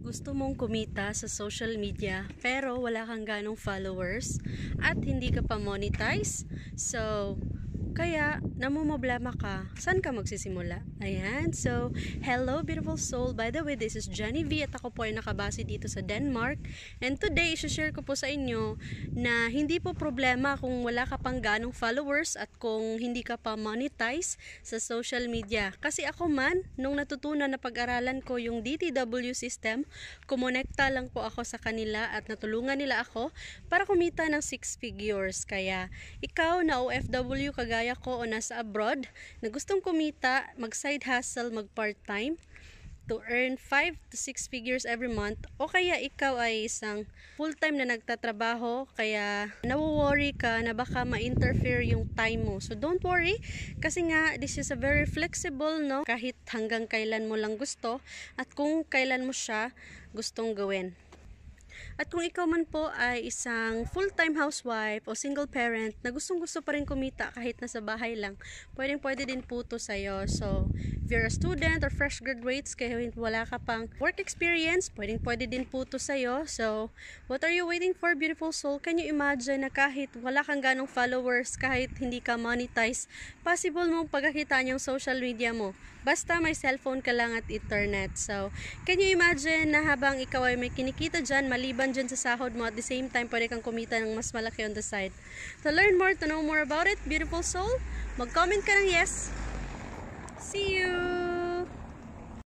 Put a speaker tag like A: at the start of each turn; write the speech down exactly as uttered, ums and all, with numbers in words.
A: Gusto mong kumita sa social media pero wala kang ganong followers at hindi ka pa monetize? So, kaya namumblema ka, saan ka magsisimula? Ayan, so, hello beautiful soul. By the way, this is Jenny V at ako po ay nakabase dito sa Denmark. And today, isi-share ko po sa inyo na hindi po problema kung wala ka pang ganong followers at kung hindi ka pa monetize sa social media. Kasi ako man, nung natutunan na pag-aralan ko yung D T W system, kumonekta lang po ako sa kanila at natulungan nila ako para kumita ng six figures. Kaya, ikaw na O F W kagaya ko o nasa abroad na gustong kumita, mag side hustle, mag part time to earn five to six figures every month, o kaya ikaw ay isang full time na nagtatrabaho kaya nawo-worry ka na baka ma-interfere yung time mo. So don't worry kasi nga this is a very flexible, no, kahit hanggang kailan mo lang gusto at kung kailan mo siya gustong gawin. At kung ikaw man po ay isang full-time housewife o single parent na gustong-gusto pa rin kumita kahit nasa bahay lang, pwedeng-pwede din po ito sa'yo. So, if you're a student or fresh graduates, kaya wala ka pang work experience, pwedeng-pwede din po ito sa'yo. So, what are you waiting for, beautiful soul? Can you imagine na kahit wala kang ganong followers, kahit hindi ka monetize, possible mong pagkakitaan yung social media mo? Basta may cellphone ka lang at internet. So, can you imagine na habang ikaw ay may kinikita dyan, maliban dyan sa sahod mo, at the same time, pwede kang kumita ng mas malaki on the side. To learn more, to know more about it, beautiful soul, mag-comment ka ng yes. See you!